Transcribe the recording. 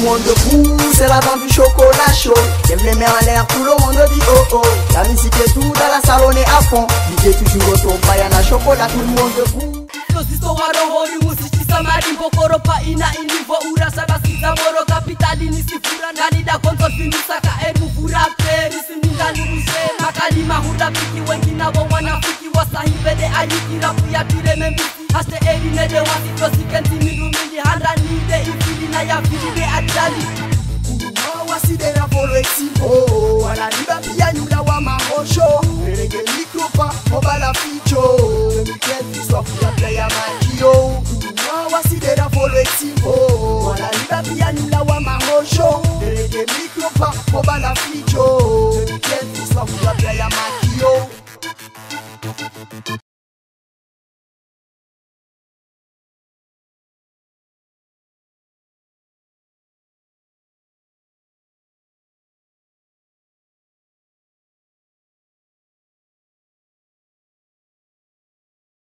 le monde debout, c'est la vente du chocolat chaud. Lève les mains en l'air, tout le monde dit oh oh. La musique est tout dans la salle, on est à fond. DJ toujours au top, bayana chocolat, tout le monde debout. Losisto warohoni musishisa marimbo koropa ina inivo urasa basiza moro kapitali nisifura nalida konsolfini saka erufura peri siningani ruse makali mahura piki wengina wa wanafiki wasahibede ayiki rapu ya tire membisi haste eri nede wasito sikenti mirumili handa nide ifili na ya fili de ajali Wasidera polo eximpo wananiba pia nyula wa mahosho Erege mikropa mobala ficho Mikefi sofu ya playa majio Wasidera polo eximpo wananiba pia nyula wa mahosho Erege mikropa mobala